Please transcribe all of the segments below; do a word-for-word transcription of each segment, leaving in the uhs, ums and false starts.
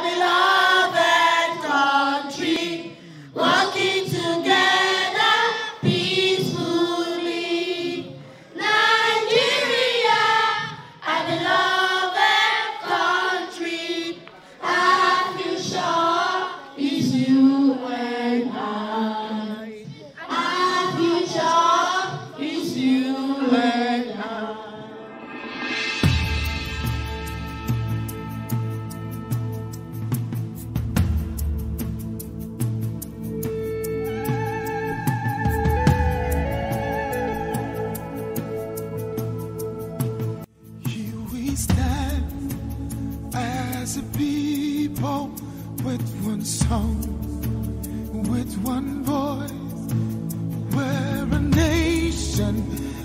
beloved country, working together peacefully. Nigeria, our beloved country, our future is you and I. Our future is you and I. Stand as a people with one song, with one voice. We're a nation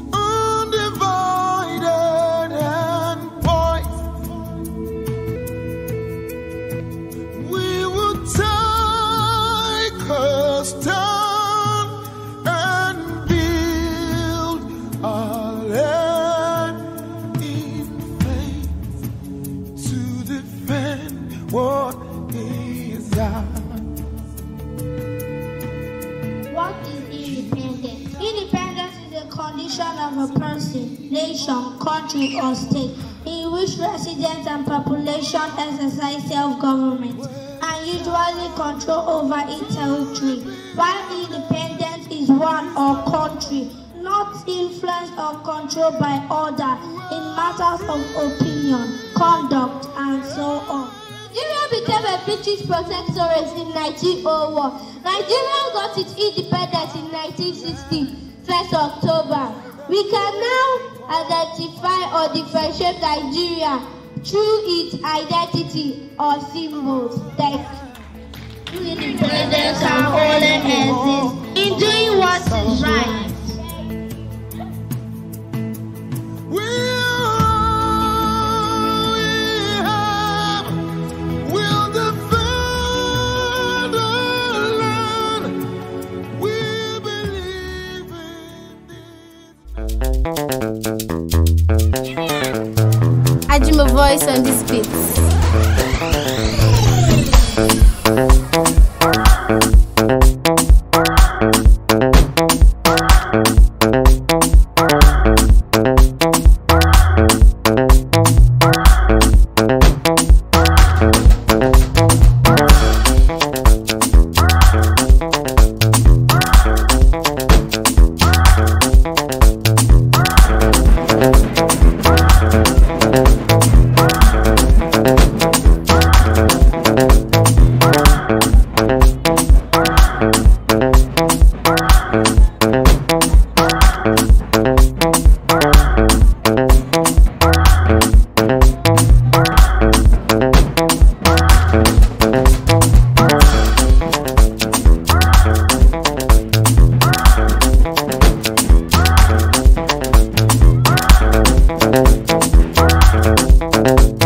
undivided and poised. We will take a stand and build our land. What is ours? What is independence? Independence is a condition of a person, nation, country, or state in which residents and population exercise self-government and usually control over its territory, while independence is one or country not influenced or controlled by other in matters of opinion, conduct, and so on. Nigeria became a British protectorate in nineteen oh one. Nigeria got its independence in nineteen sixty, first October. We can now identify or differentiate Nigeria through its identity or symbols. Thank you. Independence can only exist in doing what is right. I do my voice on this beat. We'll be right back.